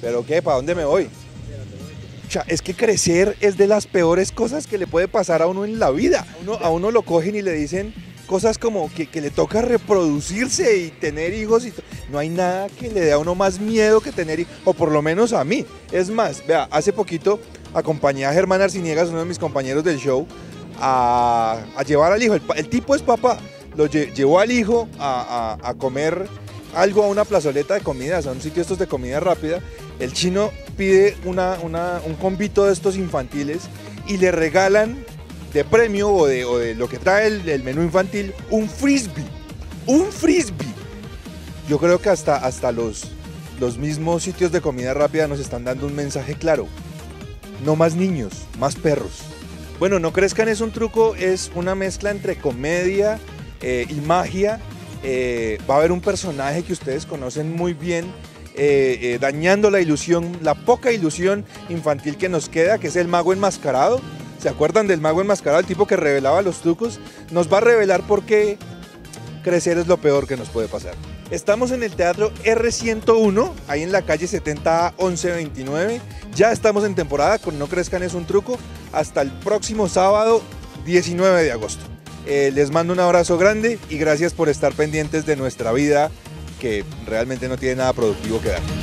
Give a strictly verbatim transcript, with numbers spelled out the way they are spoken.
¿Pero qué? ¿Para dónde me voy? O sea, es que crecer es de las peores cosas que le puede pasar a uno en la vida. A uno, a uno lo cogen y le dicen cosas como que, que le toca reproducirse y tener hijos. Y no hay nada que le dé a uno más miedo que tener hijos, o por lo menos a mí. Es más, vea, hace poquito acompañé a Germán Arciniegas, uno de mis compañeros del show, a, a llevar al hijo. El, el tipo es papá. Lo lle, llevó al hijo a, a, a comer algo a una plazoleta de comidas, a un sitio estos de comida rápida. El chino pide una, una, un convito de estos infantiles y le regalan de premio o de, o de lo que trae el, el menú infantil un frisbee. Un frisbee. Yo creo que hasta, hasta los, los mismos sitios de comida rápida nos están dando un mensaje claro. No más niños, más perros. Bueno, No Crezcan es un truco, es una mezcla entre comedia eh, y magia. Eh, va a haber un personaje que ustedes conocen muy bien, eh, eh, dañando la ilusión, la poca ilusión infantil que nos queda, que es el mago enmascarado. ¿Se acuerdan del mago enmascarado, el tipo que revelaba los trucos? Nos va a revelar por qué crecer es lo peor que nos puede pasar. Estamos en el Teatro R ciento uno, ahí en la calle setenta A once veintinueve. Ya estamos en temporada con No Crezcan es un truco, hasta el próximo sábado diecinueve de agosto. Eh, les mando un abrazo grande y gracias por estar pendientes de nuestra vida, que realmente no tiene nada productivo que dar.